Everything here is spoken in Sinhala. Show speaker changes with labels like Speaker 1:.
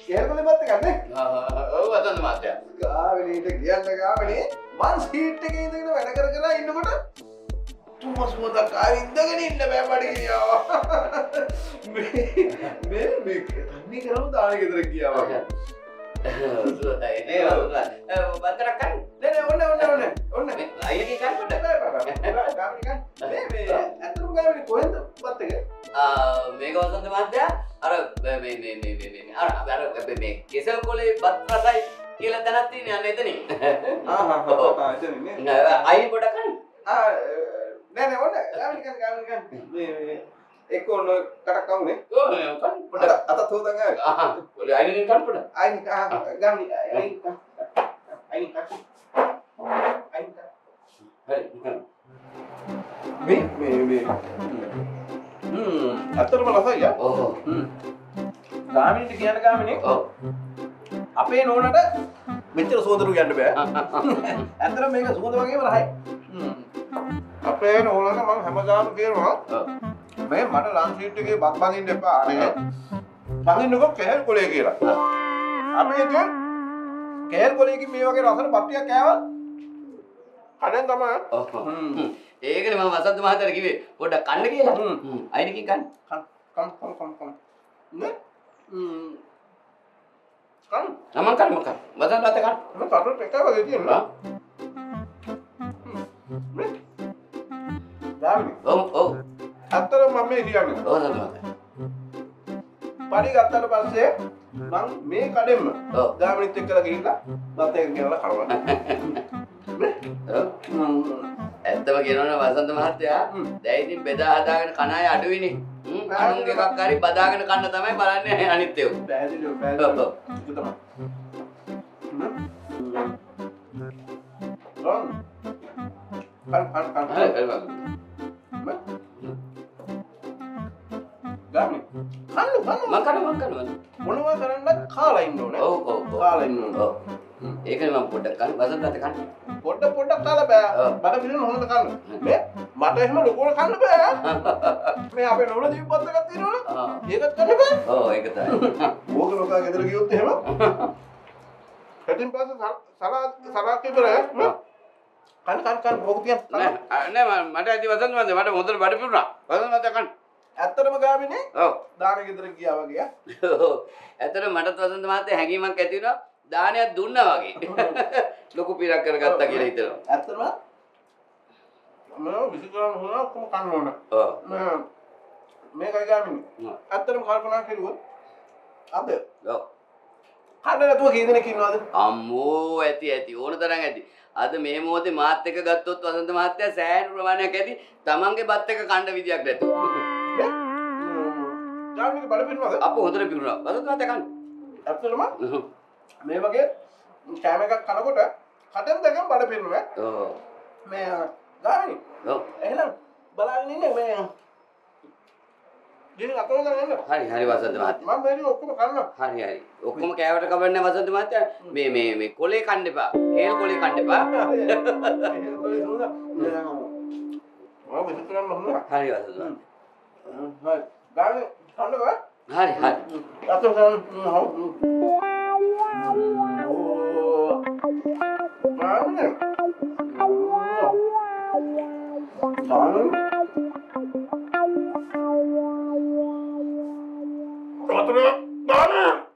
Speaker 1: කේල්කොලේ බත් එකක් නේ?
Speaker 2: ඔව් වසන්ත මහත්තයා.
Speaker 1: ගාමිනීට කියන්න ගාමිනී මං සීට් එකේ ඉඳගෙන වැඩ කර කර ඉන්නකොට තුමස්මොතක් ආවේ ඉඳගෙන ඉන්න බෑ බඩගිනියව. මේ තන්නේ කරමු දාන ගෙදර ගියා වගේ.
Speaker 2: නේ බත්තරක් කන්න.
Speaker 1: නෑ ඔන්න.
Speaker 2: අයියගේ කන්න පොඩ.
Speaker 1: ගාමිනී කන්න. මේ අතන ගාමිනී කොහෙන්ද බත් එක?
Speaker 2: මේක වසන්ත මහත්තයා අර මේ කෙසල් කොලේ බත් රසයි කියලා තැනක් තියෙන යන්න එතනින්.
Speaker 1: එතනින් නේ.
Speaker 2: අයිය පොඩ කන්න.
Speaker 1: නෑ ඔන්න ගාමිනී කන්න. මේ එක්ක ඔන්න කටක් කවුනේ.
Speaker 2: ඔව් කන්න පොඩ.
Speaker 1: අත තෝදන් ආවේ.
Speaker 2: ඔලේ අයියෙන් කන්න පොඩ.
Speaker 1: අයින් ගාමිනී අයින් කන්න.
Speaker 2: හරි.
Speaker 1: මේ අතරම රසයි යා.
Speaker 2: ඔව්.
Speaker 1: ගාමිනීට කියන්න ගාමිනී.
Speaker 2: ඔව්.
Speaker 1: අපේ නෝනට මෙච්චර සුවඳරු යන්න බෑ. ඇත්තටම මේක සුවඳ වගේම රහයි. අපේ නෝනට මම හැමදාම කියනවා මේ මට ලන්ච් සීට් එකේ බත් බඳින්න එපා නේ. බඳින්නකෝ කැල් කොලේ කියලා. අපේ ඉතින් කැල් කොලේකින් මේ වගේ රසන බත් ටිකක් කෑවත් කඩෙන් තමයි.
Speaker 2: ඒකනේ මම වසන්ත මහත්තයාට කිව්වේ පොඩ්ඩක් කන්න කියලා. අයිනකින් කන්න.
Speaker 1: කම්. නේ? කම්.
Speaker 2: මම කන්න. වසන්ත මහත්තයා කන්න.
Speaker 1: මම කටුත් එකයි වගේ තියෙනවා. නේ? ගාමිනී.
Speaker 2: ඔව්.
Speaker 1: ඇත්තටම මම මේ කියන්නේ.
Speaker 2: ඔව් වසන්ත මහත්තයා.
Speaker 1: පඩි ගත්තට පස්සේ මම මේ කඩෙන්න
Speaker 2: ඔව්.
Speaker 1: ගාමිනිත් එක්කලා ගිහිල්ලා බත් එක ගෙනලා කනවා.
Speaker 2: ඇත්තම කියනවනේ වසන්ත මහත්තයා දැන් ඉතින් බෙදා හදාගෙන කන අය අඩුයිනේ. අනුන්ගේ එකක් හරි බදාගෙන කන්න තමයි බලන්නේ අනිත් ඒවා.
Speaker 1: පැහැදිලිව. ඒක තමයි. ගාමිනී කන්න.
Speaker 2: මං කන.
Speaker 1: මොනවා කරන්නත් කාලා ඉන්න ඕනේ.
Speaker 2: ඔව්.
Speaker 1: කාලා ඉන්න ඕනේ.
Speaker 2: ඔව්. ඒකනේ මම පොඩ්ඩක් කන්න. වසන්ත මහත්තයා කන්න.
Speaker 1: පොඩ්ඩක් කාලා බෑ. බඩ පිළින හොඳට කන්න. මේ මට එහෙම ලොකුවට කන්න බෑ. මේ අපේ නෝන දීපත් එකක් තියෙනවනේ. ඒකත් කන්න බෑ.
Speaker 2: ඔව් ඒක තමයි.
Speaker 1: ඕක ලෝකා ගෙදර ගියොත් එහෙම. කටින් පස්සේ සලාක් ඉවරයි. කන්න ඕක තියන්න.
Speaker 2: නෑ මට ඇති වසන්ත මහත්තයා මට හොඳට බඩ පිරුණා. වසන්ත මහත්තයා කන්න.
Speaker 1: ඇත්තටම ගාමිනේ
Speaker 2: ඔව්.
Speaker 1: දාන ගෙදර ගියා වගේ.
Speaker 2: ඔව්. ඇත්තටම මටත් වසන්ත මහත්තයා හැඟීමක් ඇති වුණා. දානයක් දුන්නා වගේ. ලොකු පිරක් කරගත්තා කියලා හිතනවා.
Speaker 1: ඇත්තටම මම විසිකරන හොනා කොහොම කන්න ඕන.
Speaker 2: ඔව්.
Speaker 1: මේකයි ගාමිනේ. ඇත්තටම කල්පනා කරුවොත් අද
Speaker 2: ඔව්.
Speaker 1: කන්න නැතුව කී දෙනෙක් ඉන්නවද?
Speaker 2: අම්මෝ ඇති ඕන තරම් ඇති. අද මේ මොහොතේ මාත් එක්ක ගත්තොත් වසන්ත මහත්තයා සෑහෙන ප්‍රමාණයක් ඇති. තමන්ගේ බත් එක කන්න විදියක් නැතුව.
Speaker 1: ගාමිනේ බඩ පිරුණාද?
Speaker 2: අපෝ හොඳට පිරුණා. වසන්ත මහත්තයා කන්න.
Speaker 1: ඇත්තටම මේ වගේ කෑම එකක් කනකොට කටෙන් දෙකම බඩ පිරෙනවා.
Speaker 2: ඔව්.
Speaker 1: මේ ගාමිනී.
Speaker 2: ඔව්.
Speaker 1: එහෙනම් බලාගෙන ඉන්නේ මේ දින අතන ගන්න.
Speaker 2: හරි වසන්ත මහත්තයා.
Speaker 1: මම මේක ඔක්කොම කන්නවා.
Speaker 2: හරි. ඔක්කොම කෑවට කවන්නේ වසන්ත මහත්තයා. මේ කොලේ කන්න එපා. කේල් කොලේ කන්න එපා.
Speaker 1: මම විසිකරන්න හොඳා.
Speaker 2: හරි වසන්ත මහත්තයා.
Speaker 1: හරි. ගාමිනී කන්නකෝ.
Speaker 2: හරි.
Speaker 1: අතන ගන්න. Darling.